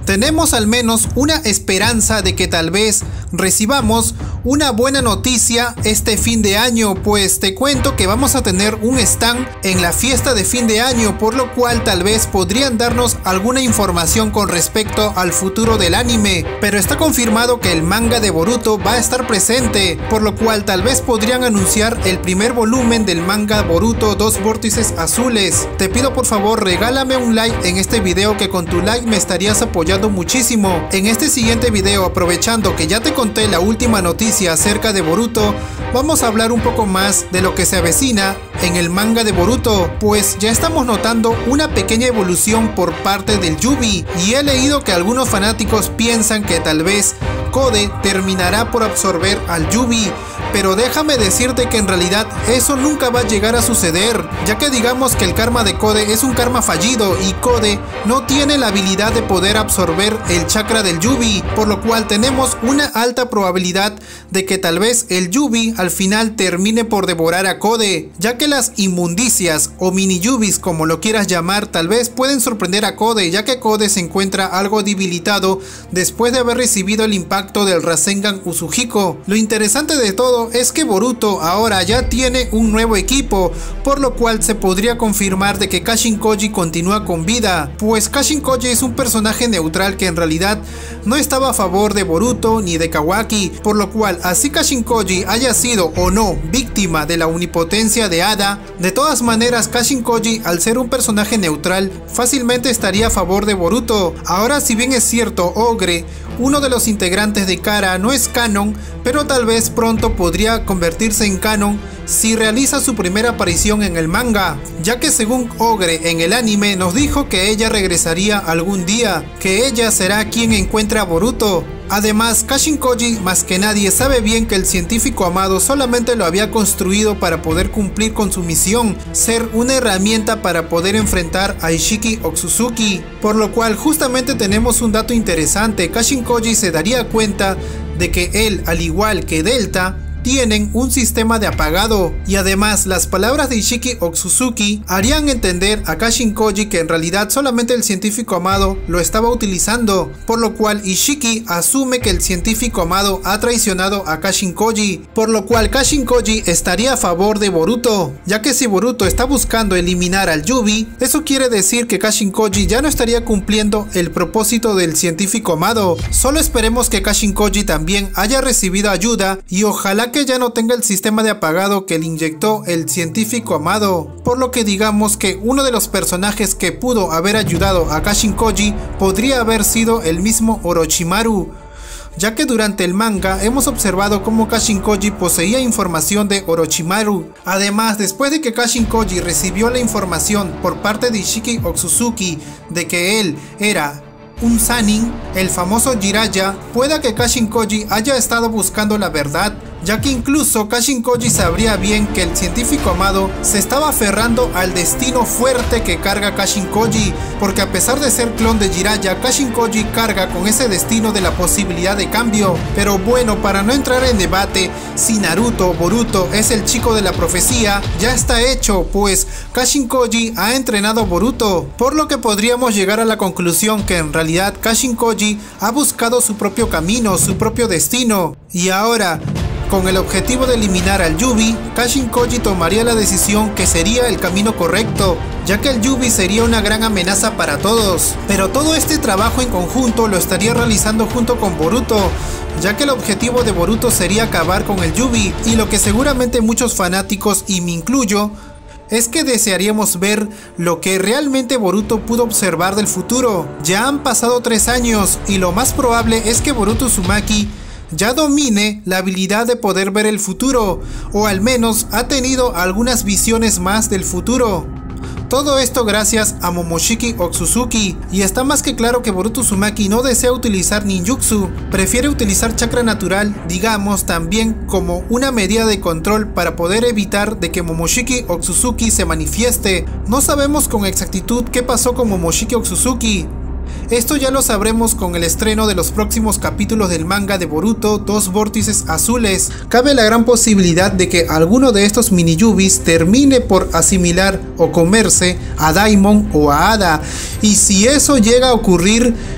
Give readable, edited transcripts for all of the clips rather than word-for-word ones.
tenemos al menos una esperanza de que tal vez recibamos una buena noticia este fin de año, pues te cuento que vamos a tener un stand en la fiesta de fin de año, por lo cual tal vez podrían darnos alguna información con respecto al futuro del anime, pero está confirmado que el manga de Boruto va a estar presente, por lo cual tal vez podrían anunciar el primer volumen del manga Boruto Dos Vórtices Azules. Te pido por favor regálame un like en este video, que con tu like me estarías apoyando muchísimo. En este siguiente video, aprovechando que ya te conté la última noticia acerca de Boruto, vamos a hablar un poco más de lo que se avecina en el manga de Boruto, pues ya estamos notando una pequeña evolución por parte del Yubi, y he leído que algunos fanáticos piensan que tal vez Kode terminará por absorber al Yubi, pero déjame decirte que en realidad eso nunca va a llegar a suceder, ya que digamos que el karma de Kode es un karma fallido y Kode no tiene la habilidad de poder absorber el chakra del Yubi, por lo cual tenemos una alta probabilidad de que tal vez el Yubi al final termine por devorar a Kode, ya que las inmundicias o mini Yubis, como lo quieras llamar, tal vez pueden sorprender a Kode, ya que Kode se encuentra algo debilitado después de haber recibido el impacto del Rasengan Uzuhiko. Lo interesante de todo es que Boruto ahora ya tiene un nuevo equipo, por lo cual se podría confirmar de que Kashin Koji continúa con vida, pues Kashin Koji es un personaje neutral que en realidad no estaba a favor de Boruto ni de Kawaki, por lo cual así Kashin Koji haya sido o no víctima de la omnipotencia de Ada, de todas maneras Kashin Koji, al ser un personaje neutral, fácilmente estaría a favor de Boruto. Ahora, si bien es cierto, Ogre, uno de los integrantes de Kara, no es canon, pero tal vez pronto podría convertirse en canon si realiza su primera aparición en el manga, ya que según Ogre en el anime nos dijo que ella regresaría algún día, que ella será quien encuentre a Boruto. Además, Kashin Koji más que nadie sabe bien que el científico amado solamente lo había construido para poder cumplir con su misión, ser una herramienta para poder enfrentar a Ishiki Otsutsuki, por lo cual justamente tenemos un dato interesante. Kashin Koji se daría cuenta de que él, al igual que Delta, tienen un sistema de apagado, y además las palabras de Ishiki Otsutsuki harían entender a Kashin Koji que en realidad solamente el científico amado lo estaba utilizando, por lo cual Ishiki asume que el científico amado ha traicionado a Kashin Koji, por lo cual Kashin Koji estaría a favor de Boruto, ya que si Boruto está buscando eliminar al Yubi, eso quiere decir que Kashin Koji ya no estaría cumpliendo el propósito del científico amado. Solo esperemos que Kashin Koji también haya recibido ayuda, y ojalá que ya no tenga el sistema de apagado que le inyectó el científico amado, por lo que digamos que uno de los personajes que pudo haber ayudado a Kashin Koji podría haber sido el mismo Orochimaru, ya que durante el manga hemos observado cómo Kashin Koji poseía información de Orochimaru. Además, después de que Kashin Koji recibió la información por parte de Ishiki Otsutsuki de que él era un Sannin, el famoso Jiraiya, pueda que Kashin Koji haya estado buscando la verdad, ya que incluso Kashin Koji sabría bien que el científico amado se estaba aferrando al destino fuerte que carga Kashin Koji, porque a pesar de ser clon de Jiraiya, Kashin Koji carga con ese destino de la posibilidad de cambio. Pero bueno, para no entrar en debate si Naruto o Boruto es el chico de la profecía, ya está hecho, pues Kashin Koji ha entrenado a Boruto, por lo que podríamos llegar a la conclusión que en realidad Kashin Koji ha buscado su propio camino, su propio destino, y ahora, con el objetivo de eliminar al Yubi, Kashin Koji tomaría la decisión que sería el camino correcto, ya que el Yubi sería una gran amenaza para todos. Pero todo este trabajo en conjunto lo estaría realizando junto con Boruto, ya que el objetivo de Boruto sería acabar con el Yubi, y lo que seguramente muchos fanáticos, y me incluyo, es que desearíamos ver lo que realmente Boruto pudo observar del futuro. Ya han pasado 3 años y lo más probable es que Boruto Uzumaki ya domine la habilidad de poder ver el futuro, o al menos ha tenido algunas visiones más del futuro. Todo esto gracias a Momoshiki Otsutsuki, y está más que claro que Boruto Uzumaki no desea utilizar ninjutsu, prefiere utilizar chakra natural, digamos también como una medida de control para poder evitar de que Momoshiki Otsutsuki se manifieste. No sabemos con exactitud qué pasó con Momoshiki Otsutsuki. Esto ya lo sabremos con el estreno de los próximos capítulos del manga de Boruto Dos Vórtices Azules. Cabe la gran posibilidad de que alguno de estos mini Yubis termine por asimilar o comerse a Daimon o a Ada, y si eso llega a ocurrir,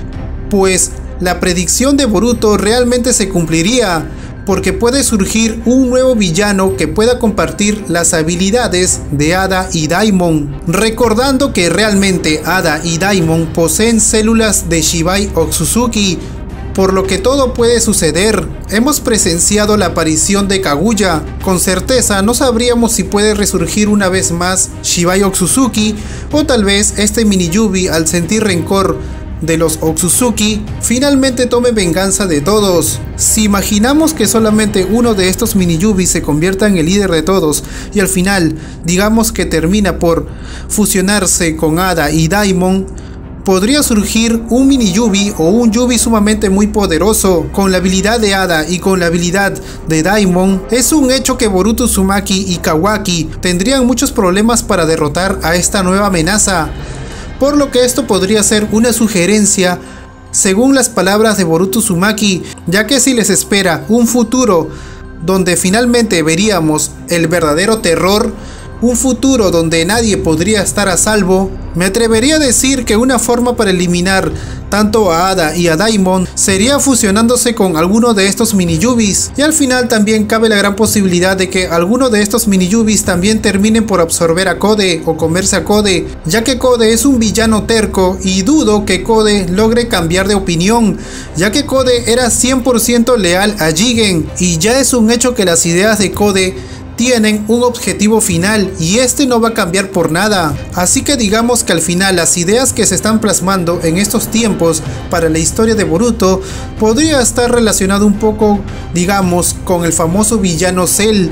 pues la predicción de Boruto realmente se cumpliría, porque puede surgir un nuevo villano que pueda compartir las habilidades de Ada y Daimon, recordando que realmente Ada y Daimon poseen células de Shibai Otsutsuki, por lo que todo puede suceder. Hemos presenciado la aparición de Kaguya, con certeza no sabríamos si puede resurgir una vez más Shibai Otsutsuki, o tal vez este mini Yubi, al sentir rencor de los Otsutsuki, finalmente tome venganza de todos. Si imaginamos que solamente uno de estos mini Yubi se convierta en el líder de todos y al final digamos que termina por fusionarse con Ada y Daimon, podría surgir un mini Yubi o un Yubi sumamente muy poderoso con la habilidad de Ada y con la habilidad de Daimon. Es un hecho que Boruto Uzumaki y Kawaki tendrían muchos problemas para derrotar a esta nueva amenaza, por lo que esto podría ser una sugerencia según las palabras de Boruto Uzumaki, ya que si les espera un futuro donde finalmente veríamos el verdadero terror, un futuro donde nadie podría estar a salvo, me atrevería a decir que una forma para eliminar tanto a Ada y a Daimon sería fusionándose con alguno de estos mini Yubis, y al final también cabe la gran posibilidad de que alguno de estos mini Yubis también terminen por absorber a Kode o comerse a Kode, ya que Kode es un villano terco y dudo que Kode logre cambiar de opinión, ya que Kode era 100% leal a Jigen y ya es un hecho que las ideas de Kode tienen un objetivo final y este no va a cambiar por nada. Así que digamos que al final las ideas que se están plasmando en estos tiempos para la historia de Boruto podría estar relacionado un poco, digamos, con el famoso villano Cell,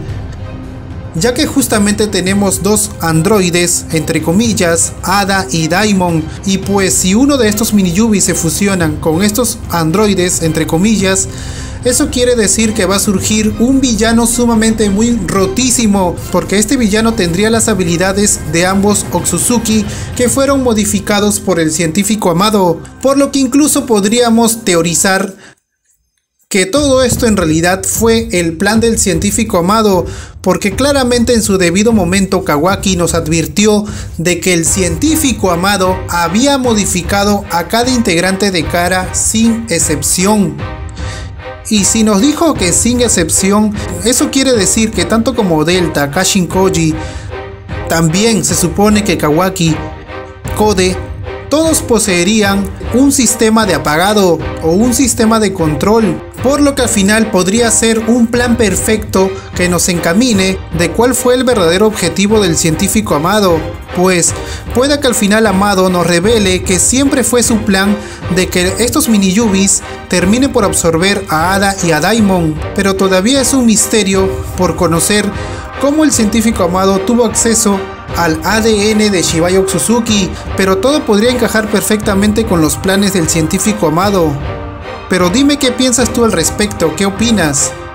ya que justamente tenemos dos androides, entre comillas, Ada y Daimon, y pues si uno de estos mini Yubis se fusionan con estos androides, entre comillas, eso quiere decir que va a surgir un villano sumamente muy rotísimo, porque este villano tendría las habilidades de ambos Otsutsuki que fueron modificados por el científico Amado, por lo que incluso podríamos teorizar que todo esto en realidad fue el plan del científico Amado, porque claramente en su debido momento Kawaki nos advirtió de que el científico Amado había modificado a cada integrante de Kara sin excepción. Y si nos dijo que sin excepción, eso quiere decir que tanto como Delta, Kashin Koji, también se supone que Kawaki, Kode, todos poseerían un sistema de apagado o un sistema de control, por lo que al final podría ser un plan perfecto que nos encamine de cuál fue el verdadero objetivo del científico Amado, pues puede que al final Amado nos revele que siempre fue su plan de que estos mini Yubis terminen por absorber a Ada y a Daimon, pero todavía es un misterio por conocer cómo el científico Amado tuvo acceso al ADN de Shibai Otsutsuki, pero todo podría encajar perfectamente con los planes del científico Amado. Pero dime qué piensas tú al respecto, ¿qué opinas?